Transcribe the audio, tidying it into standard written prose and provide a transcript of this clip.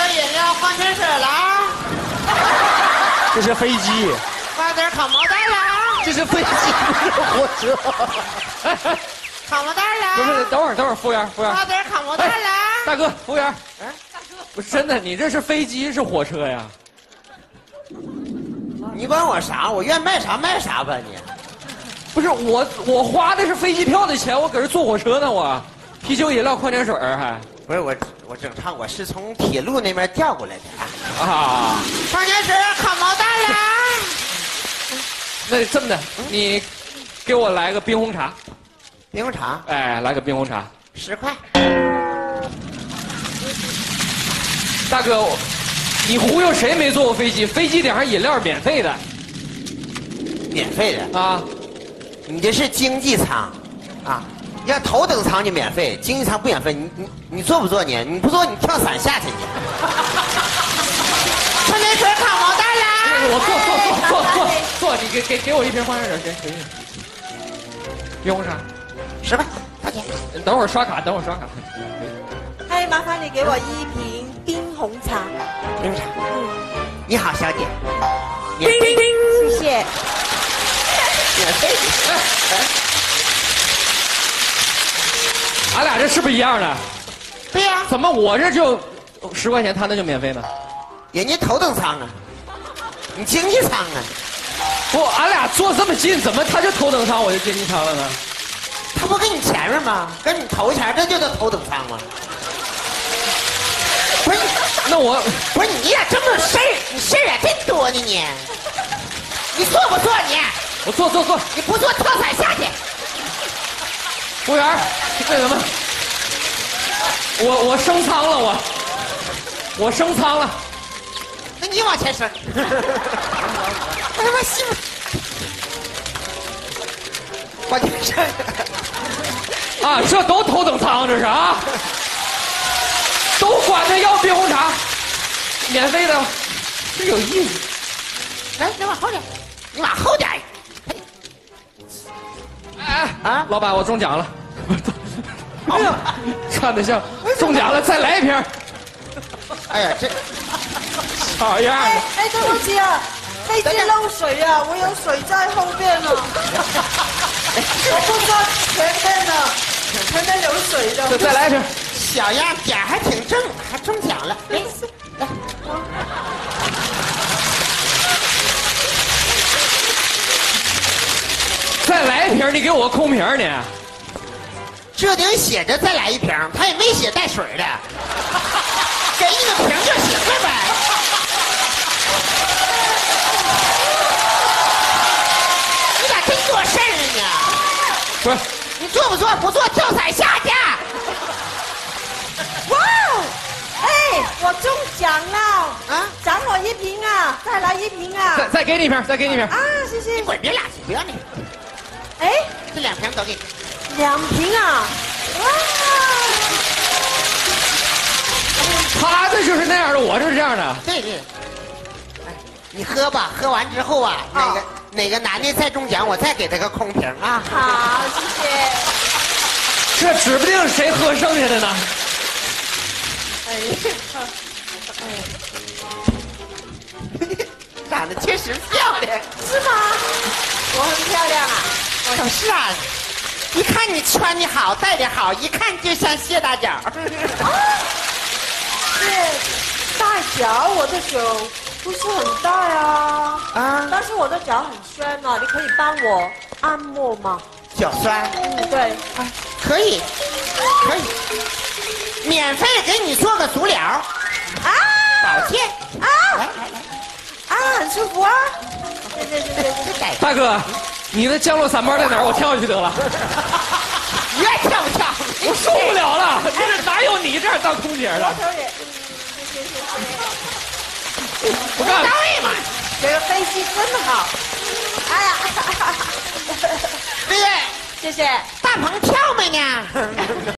饮料矿泉水啦。 这是飞机。 放点烤毛蛋啦。 这是飞机，不是火车。 烤毛蛋啦。 不是，等会儿，服务员。 放点烤毛蛋啦。 大哥，服务员。不是真的，你这是飞机是火车呀？ 你管我啥？我愿卖啥卖啥吧你。 不是我花的是飞机票的钱，我搁这坐火车呢我。啤酒、饮料、矿泉水还。 不是我正常，我是从铁路那边调过来的。 啊。 矿泉水、烤毛蛋啦。 那这么的，你给我来个冰红茶。 冰红茶。 哎，来个冰红茶。 10块。 大哥，你忽悠谁没坐过飞机？飞机顶上饮料是免费的。 免费的啊？ 你这是经济舱，啊，要头等舱就免费，经济舱不免费。你坐不坐你？你不坐你跳伞下去你。矿泉水、烤毛蛋啦！ 我坐，你给我一瓶矿泉水，给你。冰红茶 10块，掏钱。 等会儿刷卡。 哎，麻烦你给我1瓶冰红茶。 冰茶。你好，小姐。 免费，谢谢。 免费。 俺俩这是不是一样的？ 对呀。 怎么我这就10块钱，他那就免费呢？ 人家头等舱啊，你经济舱啊。 不，俺俩坐这么近，怎么他就头等舱，我就经济舱了呢？ 他不跟你前面吗？跟你头前，这就叫头等舱吗？不是， 那我不是你咋这么事儿？你事儿真多呢你。你坐不坐你？ 我坐。 你不坐跳伞下去。 服务员，那什么，我升舱了，我升舱了。 那你往前升。我他妈信。往前升。 啊，这都头等舱，这是啊，都管他要冰红茶，免费的，这有意思。 来，你往后点，你往后点。 哎啊，老板，我中奖了。 哎呀， 穿的像中奖了，再来一瓶。 哎呀，这好样的！ 哎，对不起啊，飞机漏水啊，我有水在后面呢。我不知道前面有水的。 再来一瓶。 小样，点还挺正，还中奖了。来，来。 再来一瓶，你给我空瓶你。 这顶写着再来一瓶，他也没写带水的，给你个瓶就行了呗。你咋真做事儿呢？ 不是， 你做不做？不做跳伞下去。 哇！哎，我中奖了啊！ 奖我1瓶啊！再来1瓶啊！ 再给你一瓶，再给你一瓶。 啊，谢谢。 你滚，别垃圾，不要那个。 哎， 这2瓶都给你。 2瓶啊！哇！ 他这就是那样的，我就是这样的。 对。哎，你喝吧，喝完之后啊，哪个男的再中奖，我再给他个空瓶啊。 好，谢谢。 这指不定谁喝剩下的呢。 哎呀，长得确实漂亮， 是吗？我很漂亮啊。 可是啊，一看你穿的好，戴的好，一看就像谢大脚。 是大脚，我的手不是很大呀。 啊， 但是我的脚很酸嘛，你可以帮我按摩吗？ 脚酸。 对。 可以，免费给你做个足疗。 啊！ 保健。 啊！ 来， 啊，很舒服啊。谢谢。 大哥，你的降落伞包在哪儿？我跳下去得了。 你愿跳不跳？ 我受不了了，这哪有你这样当空姐的？ 不干单位嘛。 这个飞机真好。哎呀， 对， 谢谢。 大鹏跳没呢？